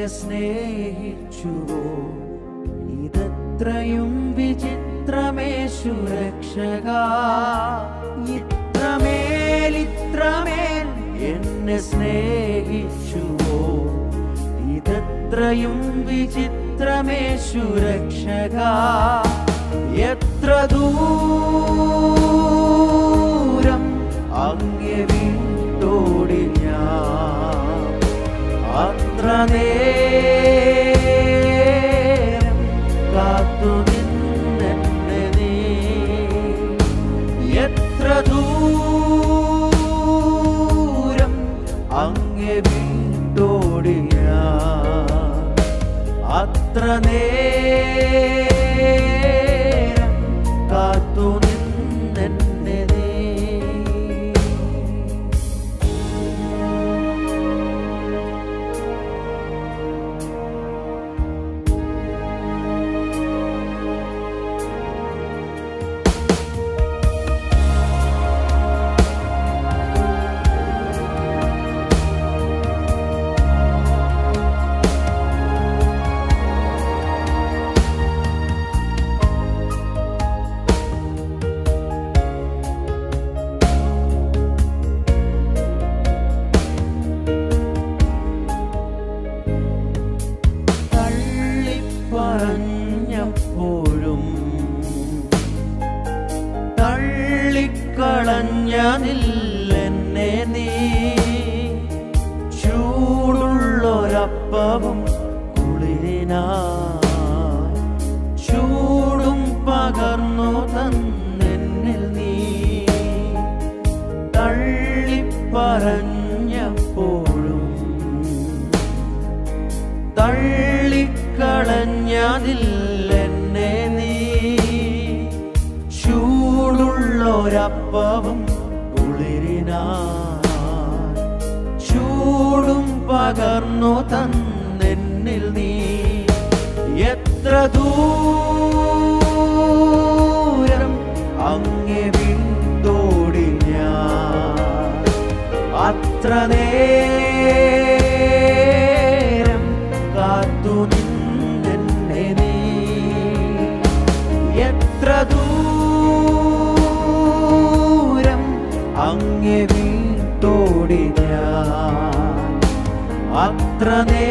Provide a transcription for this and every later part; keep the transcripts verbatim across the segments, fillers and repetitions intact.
എന്നെ സ്നേഹിച്ചുവോ ഇതത്രയും വിചിത്രമേശു രക്ഷകാ ഇത്രമേൽ ഇത്രമേൽ എന്നെ സ്നേഹിച്ചുവോ ഇതത്രയും വിചിത്രമേശു രക്ഷകാ എത്ര ദൂരം അങ്ങേ വിട്ടോടി ഞാൻ അത്ര നേരം കാത്തു നിന്നെന്നെ നീ എത്ര ദൂരം അങ്ങേ വിട്ടോടി ഞാൻ അത്ര നേരം കാത്തു നിന്നെന്നെ നീ പറഞ്ഞപ്പോഴും തള്ളിക്കളഞ്ഞതില്ലെന്നെ നീ ചൂടുള്ളൊരപ്പവും കുളിരിനായി ചൂടും പകർന്നു തന്നെന്നിൽ നീ തള്ളിപ്പറഞ്ഞപ്പോഴും തള്ളിക്കളഞ്ഞതില്ലെന്നെ നീ ചൂടുള്ളൊരപ്പവും കുളിരിനായി ചൂടും പകർന്നു തന്നെന്നിൽ നീ എത്ര ദൂരം അങ്ങേ വിട്ടോടി ഞാൻ അത്ര നേരം കാത്തു നിന്നെന്നെ നീ എത്ര ദൂരം അങ്ങേ വിട്ടോടി ഞാൻ അത്ര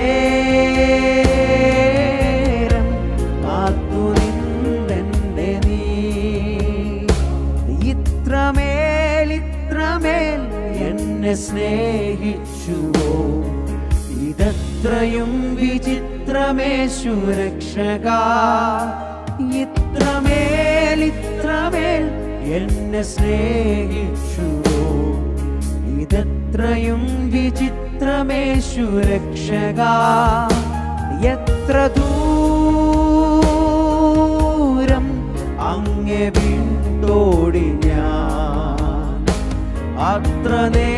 നേരം കാത്തു നിന്നെന്നെ നീ ഇത്രമേൽ ഇത്രമേൽ എന്നെ സ്നേഹിച്ചുവോ ഇതത്രയും വിചിത്രമേശു രക്ഷകാ ഇത്രമേൽ ഇത്രമേൽ എന്നെ സ്നേഹിച്ചുവോ ഇതത്രയും വിചിത്രമേശു രക്ഷകാ എത്ര ദൂരം അങ്ങേ വിട്ടോടി ഞാൻ അത്ര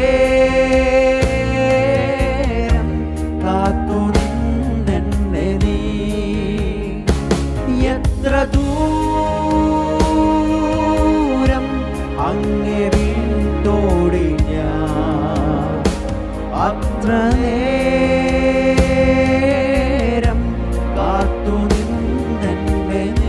നേരം കാത്തു നിന്നെന്നെ നീ എത്ര ദൂരം അങ്ങേ വിട്ടോടി ഞാൻ അത്ര നേരം കാത്തു നിന്നെന്നെ നീ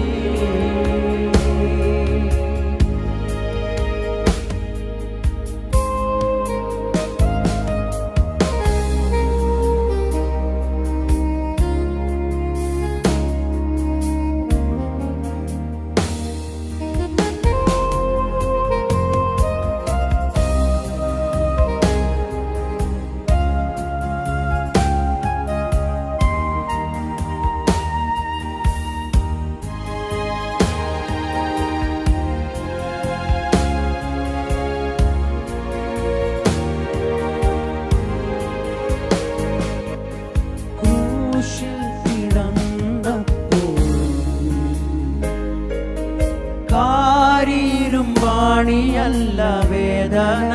വാണിയല്ല വേദന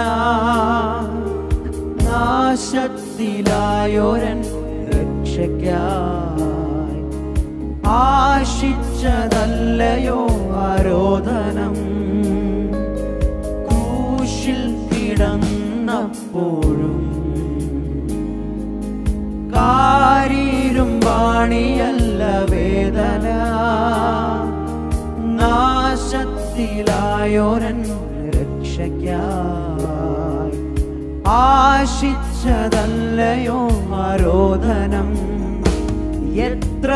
നാശത്തിലായോരൻ രക്ഷയ്ക്കായി ആശിച്ചതല്ലയോ ആരോധനം ക്രൂശിൽ കിടന്നപ്പോഴും കാരീരും കാണിയല്ല വേദന നാശത്തിലായോരൻ രക്ഷയ്ക്കായി ആശിച്ചതല്ലയോ ആരോധനം എത്ര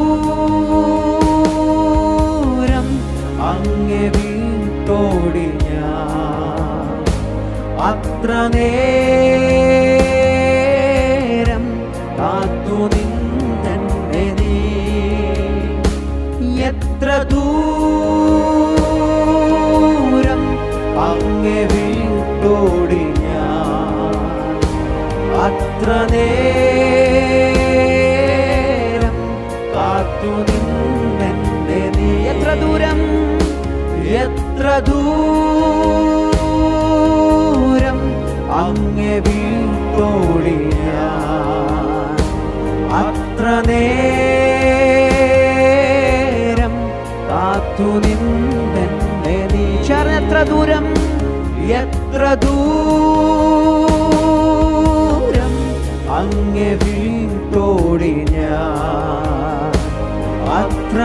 ദൂരം അങ്ങേ വീട്ടോടി ഞാൻ അത്ര നേരം കാത്തു നിന്നെ നീ എത്ര ദൂരം അങ്ങേ വീട്ടോടി ഞാൻ അത്ര നേരം കാത്തു നിന്നെ നീ എത്ര ദൂരം എത്ര ദൂരം അങ്ങേ വീട്ടോടി ഞാൻ അത്ര നേരം കാത്തു നിന്നെ നീ എത്ര ദൂരം എത്ര ദൂരം അങ്ങേ വീട്ടോടി ഞാൻ അത്ര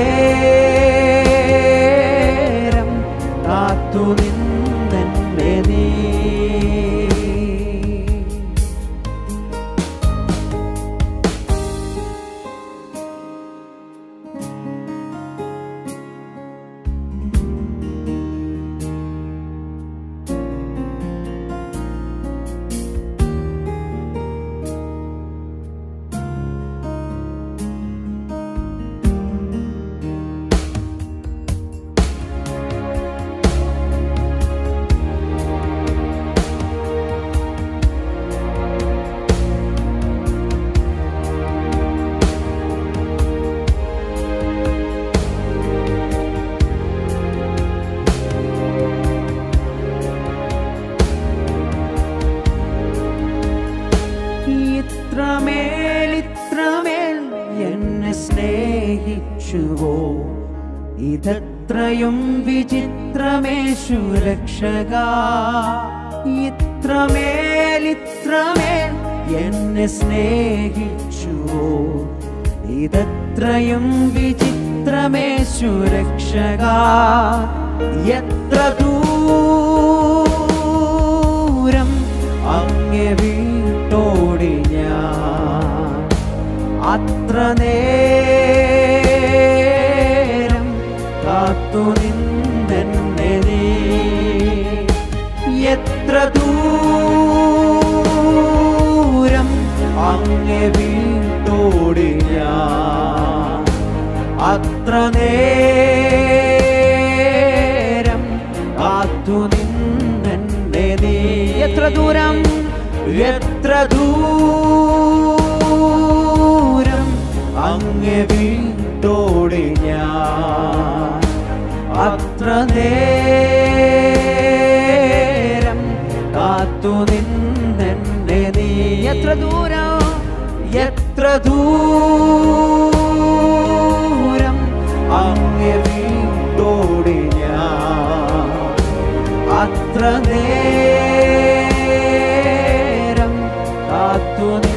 നേരം കാത്തു നിന്നെ നീ ഇത്രമേൽ ഇത്രമേൽ എന്നെ സ്നേഹിച്ചുവോ ഇതത്രയും വിചിത്രമേശു രക്ഷക ഇത്രമേൽ ഇത്രമേൽ എന്നെ സ്നേഹിച്ചുവോ ഇതത്രയും വിചിത്രമേശു രക്ഷക എത്ര ദൂരം അങ്ങേ വീട്ടോടി ഞാൻ അത്ര നേരം കാത്തു നിന്നെ നീ എത്ര ദൂരം അങ്ങേ വീട്ടോടി ഞാൻ അത്ര നേരം കാത്തു നിന്നെ നീ എത്ര ദൂരം എത്ര ദൂരം അങ്ങേ വീട്ടോടി ഞാൻ അത്ര നേരം കാത്തു നിന്നെ നീ എത്ര ദൂരം എത്ര ദൂരം അങ്ങേ വീട്ടോടി ഞാൻ അത്ര നേരം കാത്തു